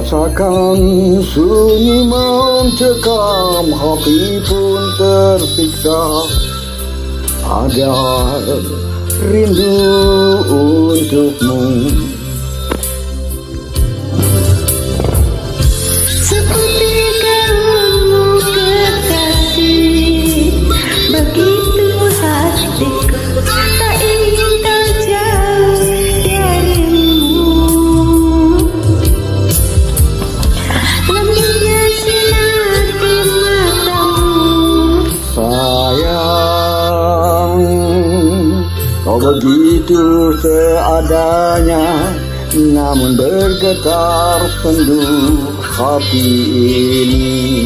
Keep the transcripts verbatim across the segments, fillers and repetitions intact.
Rasakan sunyi mencekam, hati pun tersiksa. Ada rindu untukmu. Seperti kamu kekasih, begitu hatiku tak ingin kau jauh darimu. Lembutnya sinar di matamu. Sayang, kau begitu seadanya, namun bergetar sendu hati ini.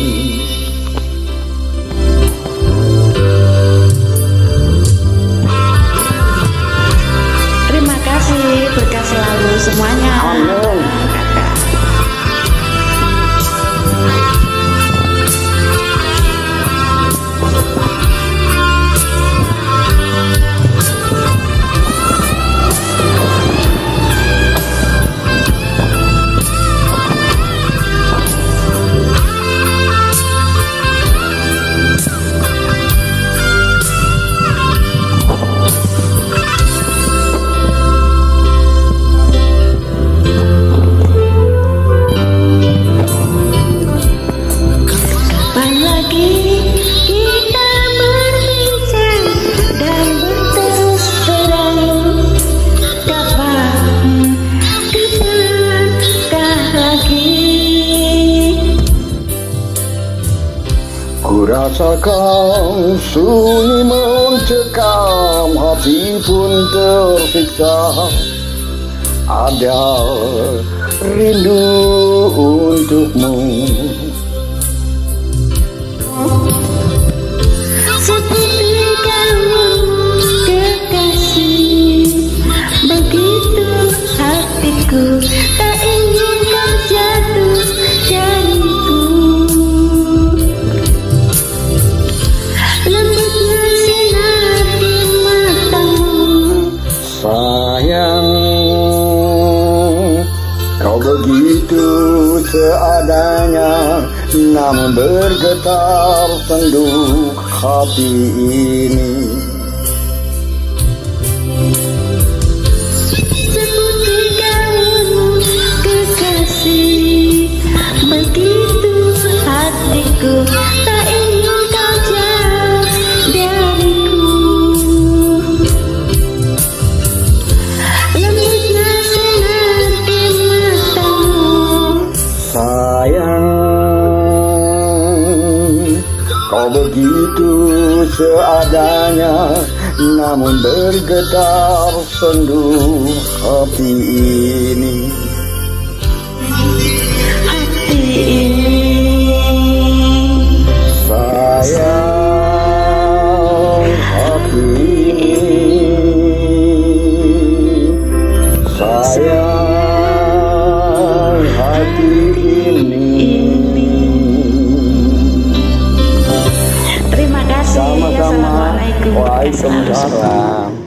Terima kasih, berkah selalu semuanya. Amin. Ku rasakan sunyi mencekam, hati pun tersiksa. Ada rindu untukmu. Seperti kamu kekasih, begitu hatiku tak ingin kau jatuh dariku. Lembutnya sinar di matamu. Sayang, kau begitu seadanya, namun bergetar sendu hati ini. Seperti kamu kekasih, begitu hatiku tak ingin kau jauh dariku. Lembutnya sinar di matamu. Sayang, kau begitu seadanya, namun bergetar sendu hati ini. Hati ini. Sayang, hati ini. Sayang, hati ini. Terima kasih. Sama-sama. Assalamualaikum. Waalaikumsalam.